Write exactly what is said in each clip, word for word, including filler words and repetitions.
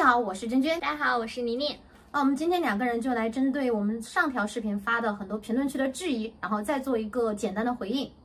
好，我是娟娟。 大家好，我是妮妮。 那我们今天两个人就来针对我们上条视频发的很多评论区的质疑，然后再做一个简单的回应。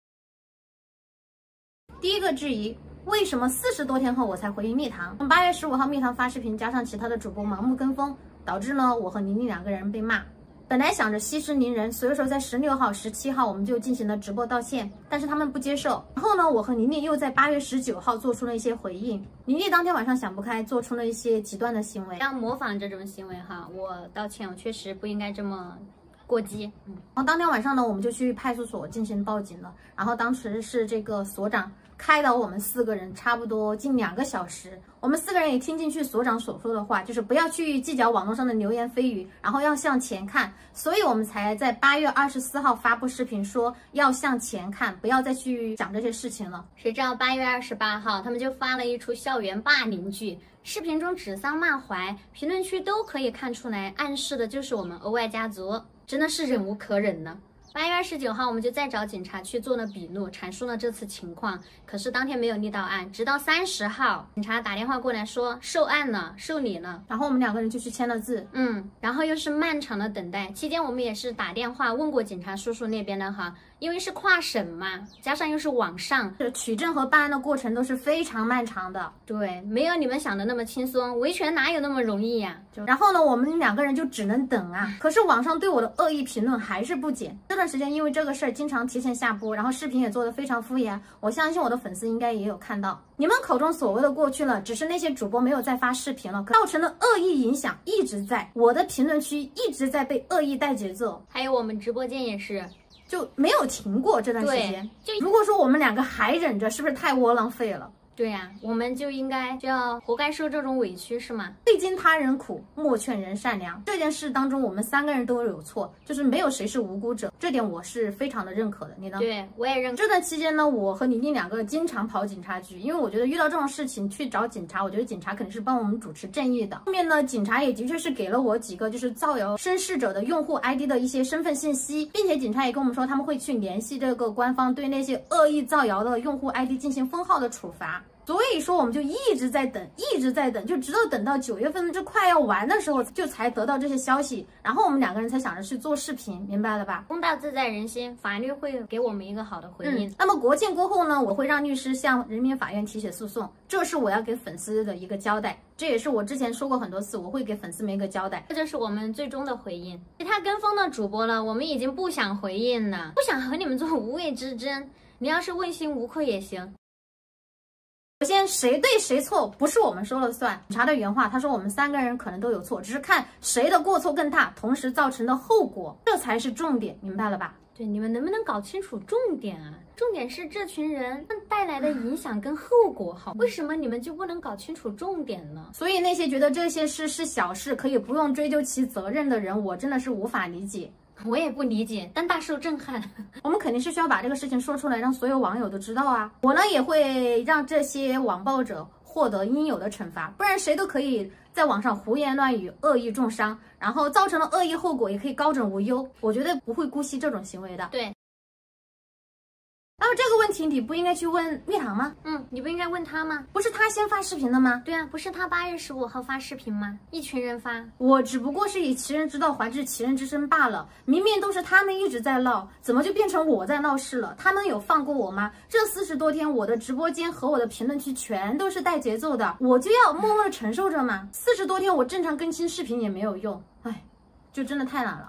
第一个质疑，为什么四十多天后我才回应蜜糖？八月十五号蜜糖发视频，加上其他的主播盲目跟风，导致呢我和妮妮两个人被骂。本来想着息事宁人，所以说在十六号、十七号我们就进行了直播道歉，但是他们不接受。然后呢，我和妮妮又在八月十九号做出了一些回应。妮妮当天晚上想不开，做出了一些极端的行为， 要模仿这种行为哈，我道歉，我确实不应该这么过激。嗯， 然后当天晚上呢，我们就去派出所进行报警了。然后当时是这个所长开导我们四个人，差不多近两个小时。我们四个人也听进去所长所说的话，就是不要去计较网络上的流言蜚语，然后要向前看。所以我们才在八月二十四号发布视频，说要向前看，不要再去讲这些事情了。 谁知道八月二十八号，他们就发了一出校园霸凌剧，视频中指桑骂槐，评论区都可以看出来，暗示的就是我们欧外家族，真的是忍无可忍呢。八月二十九号，我们就再找警察去做了笔录，阐述了这次情况。可是当天没有立到案，直到三十号，警察打电话过来说受案了，受理了。 然后我们两个人就去签了字。 嗯，然后又是漫长的等待，期间我们也是打电话问过警察叔叔那边的哈，因为是跨省嘛，加上又是网上， 取证和办案的过程都是非常漫长的。 对，没有你们想的那么轻松，维权哪有那么容易呀？ 就然后呢，我们两个人就只能等啊。可是网上对我的恶意评论还是不减。这段时间因为这个事儿经常提前下播，然后视频也做得非常敷衍，我相信我的粉丝应该也有看到。你们口中所谓的过去了，只是那些主播没有再发视频了，造成的恶意影响一直在，我的评论区一直在被恶意带节奏， 还有我们直播间也是。 就没有停过这段时间。就如果说我们两个还忍着，是不是太窝囊废了？ 对呀、啊，我们就应该就要活该受这种委屈是吗？ 历经他人苦，莫劝人善良。这件事当中，我们三个人都有错，就是没有谁是无辜者，这点我是非常的认可的。你呢？ 对，我也认可。 这段期间呢，我和妮妮两个经常跑警察局，因为我觉得遇到这种事情去找警察，我觉得警察肯定是帮我们主持正义的。后面呢，警察也的确是给了我几个就是造谣生事者的用户 I D 的一些身份信息，并且警察也跟我们说他们会去联系这个官方，对那些恶意造谣的用户 I D 进行封号的处罚。所以说，我们就一直在等，一直在等，就直到等到九月份就快要完的时候，就才得到这些消息。然后我们两个人才想着去做视频，明白了吧？ 公道自在人心，法律会给我们一个好的回应。 嗯、那么国庆过后呢，我会让律师向人民法院提起诉讼，这是我要给粉丝的一个交代。这也是我之前说过很多次，我会给粉丝们一个交代。 这就是我们最终的回应。其他跟风的主播呢，我们已经不想回应了，不想和你们做无谓之争。你要是问心无愧也行。 首先，谁对谁错不是我们说了算。警察的原话，他说我们三个人可能都有错，只是看谁的过错更大，同时造成的后果，这才是重点，明白了吧？ 对，你们能不能搞清楚重点啊？重点是这群人带来的影响跟后果好，为什么你们就不能搞清楚重点呢？ 所以那些觉得这些事是小事，可以不用追究其责任的人，我真的是无法理解。 我也不理解，但大受震撼。 我们肯定是需要把这个事情说出来，让所有网友都知道啊。我呢也会让这些网暴者获得应有的惩罚，不然谁都可以在网上胡言乱语，恶意重伤，然后造成了恶意后果，也可以高枕无忧。我绝对不会姑息这种行为的。 对。 然后这个问题你不应该去问蜜糖吗？ 嗯，你不应该问他吗？ 不是他先发视频的吗？ 对啊，不是他八月十五号发视频吗？一群人发， 我只不过是以其人之道还治其人之身罢了。明明都是他们一直在闹，怎么就变成我在闹事了？他们有放过我吗？这四十多天，我的直播间和我的评论区全都是带节奏的，我就要默默的承受着吗？四十多天我正常更新视频也没有用，哎，就真的太难了。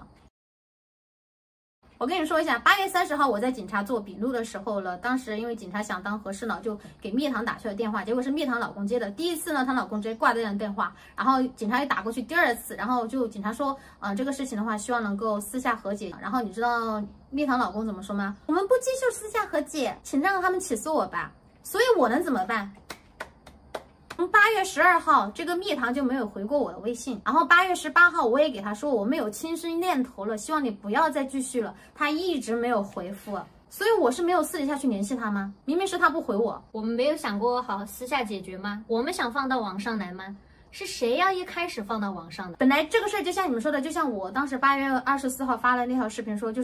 我跟你说一下，八月三十号我在警察做笔录的时候了，当时因为警察想当和事佬，就给蜜糖打去了电话，结果是蜜糖老公接的。第一次呢，她老公直接挂断了电话，然后警察也打过去第二次，然后就警察说，嗯、呃，这个事情的话，希望能够私下和解。然后你知道蜜糖老公怎么说吗？我们不接受私下和解，请让他们起诉我吧。所以我能怎么办？从八月十二号，这个蜜糖就没有回过我的微信。然后八月十八号，我也给他说我没有轻生念头了，希望你不要再继续了。他一直没有回复，所以我是没有私底下去联系他吗？明明是他不回我， 我们没有想过好好私下解决吗？我们想放到网上来吗？是谁要一开始放到网上的？ 本来这个事儿就像你们说的，就像我当时八月二十四号发了那条视频说，就是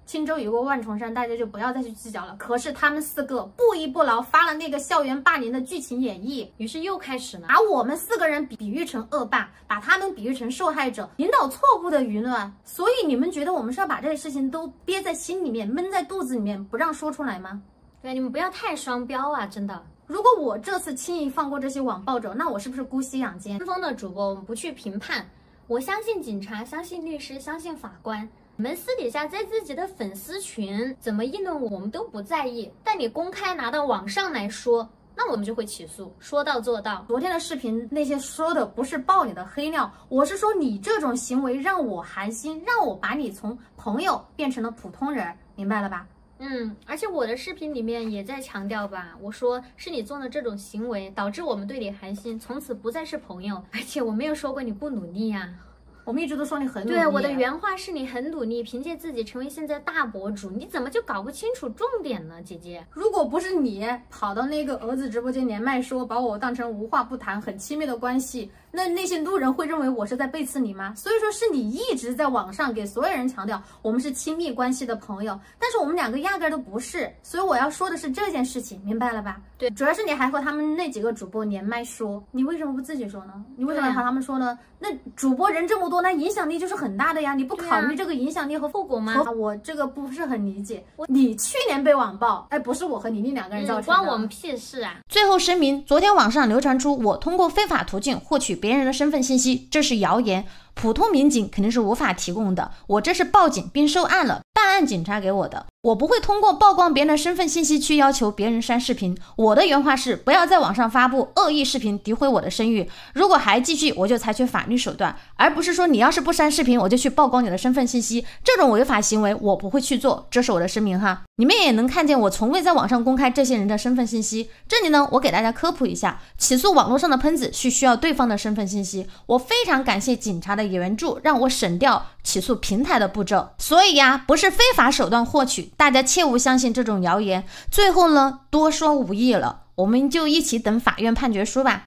轻舟已过万重山，大家就不要再去计较了。可是他们四个不依不饶，发了那个校园霸凌的剧情演绎， 于是又开始了， 把我们四个人比喻成恶霸，把他们比喻成受害者，引导错误的舆论。所以你们觉得我们是要把这些事情都憋在心里面，闷在肚子里面，不让说出来吗？ 对，你们不要太双标啊，真的。 如果我这次轻易放过这些网暴者，那我是不是姑息养奸？ 跟风的主播我们不去评判，我相信警察，相信律师，相信法官。你们私底下在自己的粉丝群怎么议论我们都不在意，但你公开拿到网上来说，那我们就会起诉，说到做到。 昨天的视频那些说的不是爆你的黑料，我是说你这种行为让我寒心，让我把你从朋友变成了普通人，明白了吧？ 嗯，而且我的视频里面也在强调吧，我说是你做的这种行为导致我们对你寒心，从此不再是朋友。而且我没有说过你不努力呀、啊。 我们一直都说你很努力。 对，我的原话是你很努力，凭借自己成为现在大博主，你怎么就搞不清楚重点呢，姐姐？ 如果不是你跑到那个儿子直播间连麦说，把我当成无话不谈、很亲密的关系，那那些路人会认为我是在背刺你吗？所以说是你一直在网上给所有人强调我们是亲密关系的朋友，但是我们两个压根都不是。所以我要说的是这件事情，明白了吧？ 对， 主要是你还和他们那几个主播连麦说，你为什么不自己说呢？你为什么要和他们说呢？那主播人这么多，那影响力就是很大的呀，你不考虑这个影响力和后果吗？我这个不是很理解。你去年被网暴，哎，不是我和你那两个人造成的， 关我们屁事啊！ 最后声明，昨天网上流传出我通过非法途径获取别人的身份信息，这是谣言，普通民警肯定是无法提供的。我这是报警并受案了，办案警察给我的，我不会通过曝光别人的身份信息去要求别人删视频。我的原话是，不要在网上发布恶意视频诋毁我的声誉，如果还继续，我就采取法律手段，而不是说你要是不删视频，我就去曝光你的身份信息，这种违法行为我不会去做，这是我的声明哈。你们也能看见我从未在网上公开这些人的身份信息。这里呢，我给大家科普一下，起诉网络上的喷子是需要对方的身份信息。我非常感谢警察的援助，让我省掉起诉平台的步骤。所以呀，不是非法手段获取，大家切勿相信这种谣言。最后呢，多说无益了，我们就一起等法院判决书吧。